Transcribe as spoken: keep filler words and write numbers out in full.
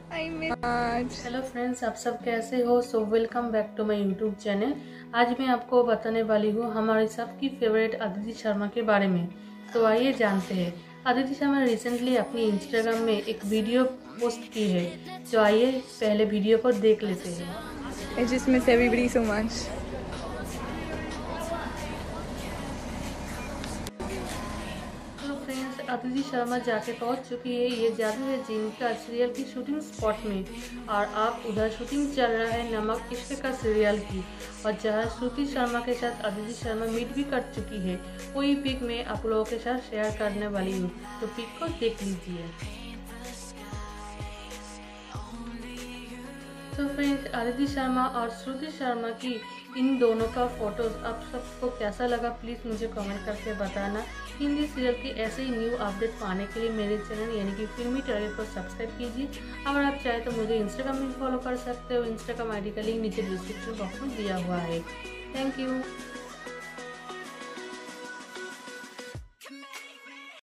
Hello friends, आप सब कैसे हो। So welcome back to my YouTube channel. आज मैं आपको बताने वाली हूँ हमारे सबकी फेवरेट अदिति शर्मा के बारे में। तो आइए जानते हैं। अदिति शर्मा रिसेंटली अपनी इंस्टाग्राम में एक वीडियो पोस्ट की है, तो आइए पहले वीडियो को देख लेते हैं। I just miss everybody so much. तो फ्रेंड्स, अदिति शर्मा जाके पहुंच चुकी है ये जादू है जिन का सीरियल की शूटिंग स्पॉट में, और आप उधर शूटिंग चल रहा है नमक इश्क का सीरियल की, और जहां श्रुति शर्मा के साथ अदिति शर्मा मीट भी कर चुकी है। वही पिक मैं आप लोगों के साथ शेयर करने वाली हूँ, तो पिक को देख लीजिए। तो फ्रेंड्स, अदिति शर्मा और श्रुति शर्मा की इन दोनों का फोटोज आप सबको कैसा लगा, प्लीज़ मुझे कमेंट करके बताना। हिंदी सीरियल की ऐसे ही न्यू अपडेट पाने के लिए मेरे चैनल यानी कि फिल्मी टारगेट को सब्सक्राइब कीजिए। अगर आप चाहें तो मुझे इंस्टाग्राम में फॉलो कर सकते हो। इंस्टाग्राम आई डी का लिंक नीचे डिस्क्रिप्शन बॉक्स में दिया हुआ है। Thank you.